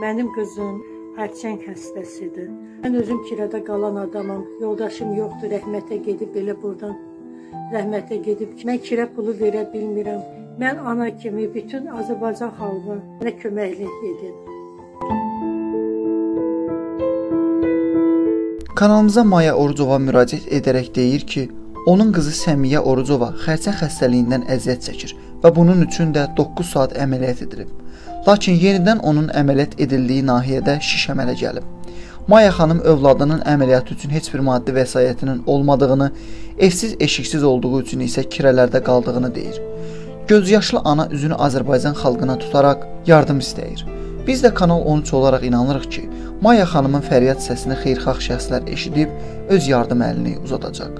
Mənim qızım hərçəng xəstəsidir. Mən özüm kirada qalan adamam. Yoldaşım yoxdur, rəhmətə gedib belə buradan. Rəhmətə gedib. Mən kira pulu verə bilmirəm. Mən ana kimi bütün Azərbaycan xalqına mənə köməklik edin. Kanalımıza Maya Orucova müraciət edərək deyir ki, onun qızı Səmiyyə Orucova xərçəng xəstəliyindən əziyyət çəkir və bunun üçün də 9 saat əməliyyat edilib. Lakin yenidən onun əməliyyat edildiyi nahiyədə şiş əmələ gəlib. Maya xanım övladının əməliyyatı üçün heç bir maddi vəsaitinin olmadığını, evsiz eşiksiz olduğu üçün isə kirələrdə qaldığını deyir. Gözyaşlı ana üzünü Azərbaycan xalqına tutaraq yardım istəyir. Biz də Kanal 13 olaraq inanırıq ki, Maya xanımın fəryad səsini xeyirxah şəxslər eşidib öz yardım əlini uzadacaq.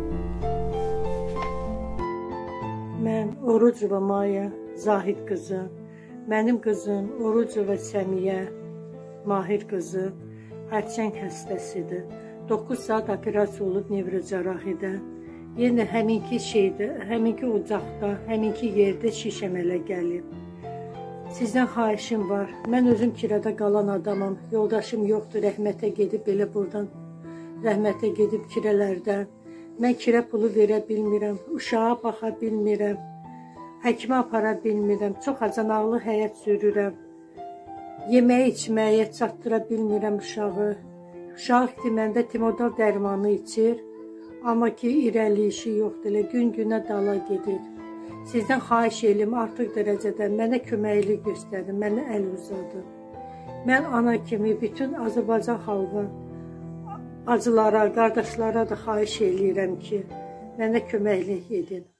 Mən Orucova Maya Zahid qızı, mənim qızım Orucova Səmiyyə Mahir qızı hərçəng xəstəsidir. 9 saat operasiya olub nevrocərrahidə. Yenə həminki şeydə, həminki ocaqda, həminki yerdə şiş əmələ gəlib. Sizdən xahişim var. Mən özüm kirada qalan adamam. Yoldaşım yoxdur, rəhmətə gedib belə buradan. Rəhmətə gedib kirələrdə. Mən kira pulu verə bilmirəm. Uşağa baxa bilmirəm. Həkimə apara bilmirəm. Çox acanaqlı həyat sürürəm. Yeməyi içməyə çatdıra bilmirəm uşağı. Uşaq deməndə timodal dərmanı içir. Amma ki, irəliyişi yoxdur. Elə gün-günə dala gedir. Sizdən xahiş edim artıq dərəcədə mənə köməklik göstərin, mənə əl uzadın. Mən ana kimi bütün Azərbaycan xalqı, acılara, qardaşlara da xahiş eləyirəm ki, mənə köməklik edin.